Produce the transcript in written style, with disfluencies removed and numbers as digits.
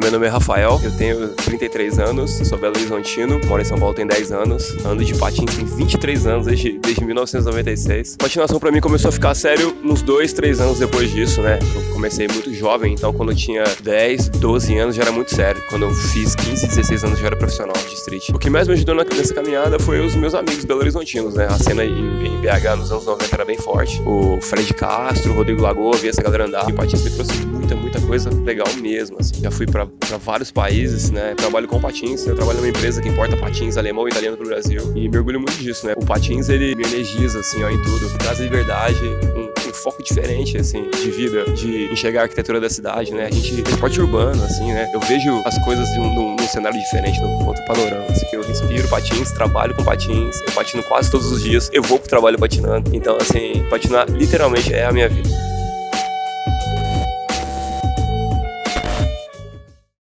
Meu nome é Rafael, eu tenho 33 anos, sou Belo Horizontino, moro em São Paulo tem 10 anos, ando de patins tem 23 anos, desde 1996. Patinação pra mim começou a ficar sério uns 2, 3 anos depois disso, né? Eu comecei muito jovem, então quando eu tinha 10, 12 anos já era muito sério. Quando eu fiz 15, 16 anos já era profissional de street. O que mais me ajudou nessa caminhada foi os meus amigos Belo Horizontinos, né? A cena em BH nos anos 90 era bem forte. O Fred Castro, o Rodrigo Lagoa, vi essa galera andar. E o patins me trouxe muita coisa legal mesmo, assim. Já fui pra vários países, né? Trabalho com patins, eu trabalho numa empresa que importa patins alemão e italiano pro Brasil. E me orgulho muito disso, né? O patins, ele me energiza, assim, ó, em tudo. Traz liberdade, um foco diferente, assim, de vida, de enxergar a arquitetura da cidade, né? A gente é esporte urbano, assim, né? Eu vejo as coisas num cenário diferente, num outro panorama, assim. Eu respiro patins, trabalho com patins, eu patino quase todos os dias, eu vou pro trabalho patinando. Então, assim, patinar literalmente é a minha vida.